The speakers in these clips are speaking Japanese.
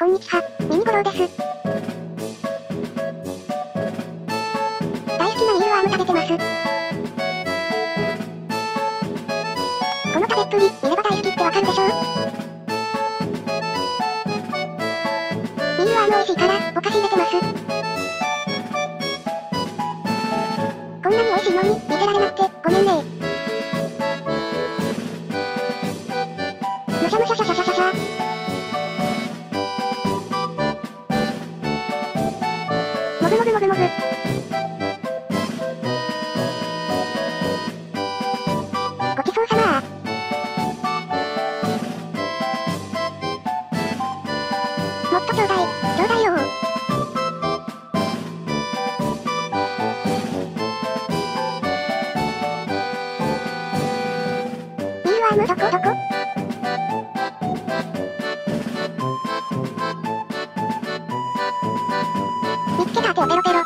こんにちは、ミニゴロウです。大好きなミールワーム食べてます。この食べっぷり、見れば大好きってわかるでしょう？ミールワーム美味しいから、お菓子入れてます。こんなに美味しいのに、見せられなくて、ごめんね。むしゃむしゃしゃしゃしゃしゃしゃ。もぐもぐもぐもぐ。ごちそうさまー。もっとちょうだい、ちょうだいよー。ミールワームどこどこ？見つけた手をペロペロ。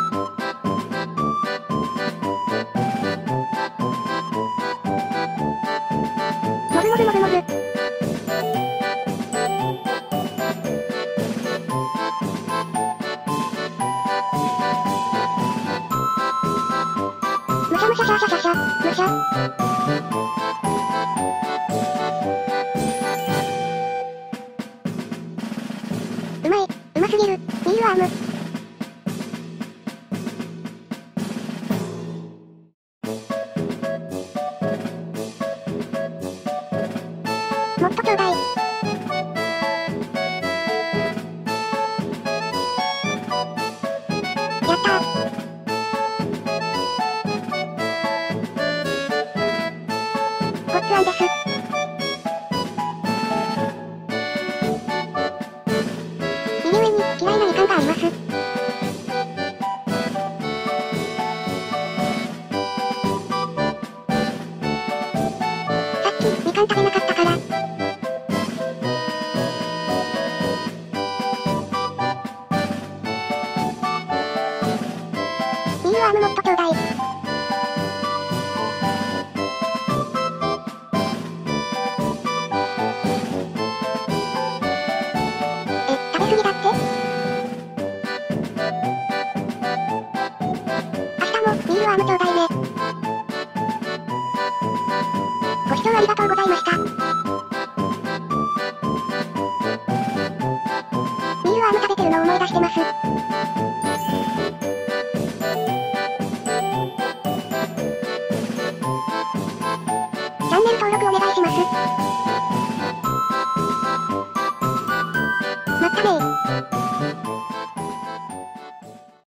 もぐもぐもぐもぐ。むしゃむしゃしゃしゃしゃしゃ、むしゃ。うまい、うますぎる、ミールワーム。もっとちょうだい。やったー。ごっつあんです。右上に嫌いなみかんがあります。さっきみかん食べなかったから。ミールワームもっとちょうだい。食べ過ぎだって？明日もミールワームちょうだいね。ご視聴ありがとうございました。ミールワーム食べてるのを思い出してます。チャンネル登録お願いします。まったねー。